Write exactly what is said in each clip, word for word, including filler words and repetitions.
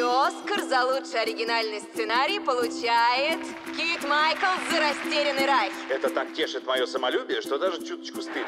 Оскар за лучший оригинальный сценарий получает Кит Майклс за «Растерянный рай». Это так тешит мое самолюбие, что даже чуточку стыд.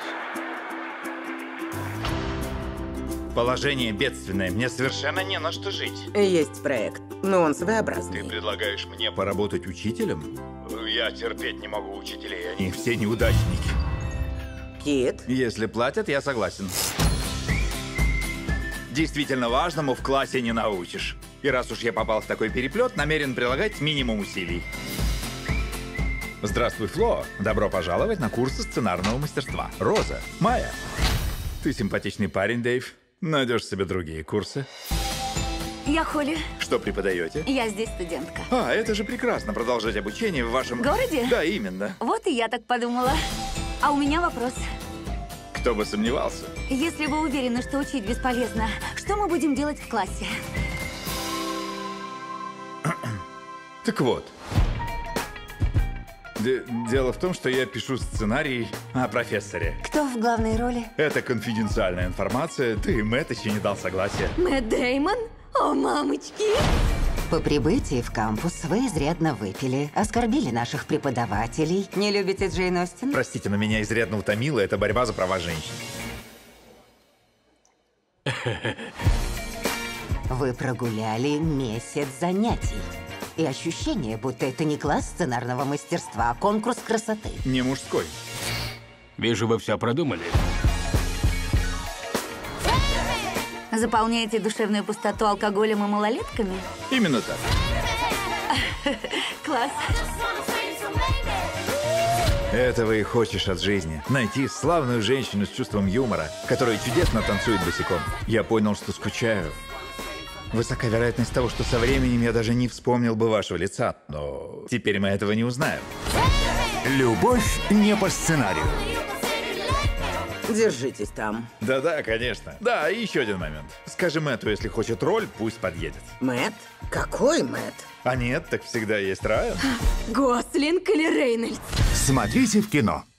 Положение бедственное, мне совершенно не на что жить. Есть проект, но он своеобразный. Ты предлагаешь мне поработать учителем? Я терпеть не могу учителей, они все неудачники. Кит? Если платят, я согласен. Действительно важному в классе не научишь. И раз уж я попал в такой переплет, намерен прилагать минимум усилий. Здравствуй, Фло. Добро пожаловать на курсы сценарного мастерства. Роза, Майя. Ты симпатичный парень, Дэйв. Найдешь себе другие курсы. Я Холли. Что преподаете? Я здесь студентка. А, это же прекрасно, продолжать обучение в вашем... Городе? Да, именно. Вот и я так подумала. А у меня вопрос. Кто бы сомневался. Если вы уверены, что учить бесполезно, что мы будем делать в классе? Так вот. Д- дело в том, что я пишу сценарий о профессоре. Кто в главной роли? Это конфиденциальная информация. Ты, Мэтт, еще не дал согласия. Мэтт Дэймон? О, мамочки! По прибытии в кампус вы изрядно выпили, оскорбили наших преподавателей. Не любите Джейн Остин? Простите, но меня изрядно утомила эта борьба за права женщин. Вы прогуляли месяц занятий. И ощущение, будто это не класс сценарного мастерства, а конкурс красоты. Не мужской. Вижу, вы все продумали. Заполняете душевную пустоту алкоголем и малолетками? Именно так. Класс. Этого и хочешь от жизни. Найти славную женщину с чувством юмора, которая чудесно танцует босиком. Я понял, что скучаю. Высока вероятность того, что со временем я даже не вспомнил бы вашего лица. Но теперь мы этого не узнаем. Любовь не по сценарию. Держитесь там. Да-да, конечно. Да, и еще один момент. Скажи Мэтту, если хочет роль, пусть подъедет. Мэтт? Какой Мэтт? А нет, так всегда есть Райан. Гослинг или Рейнольдс? Смотрите в кино.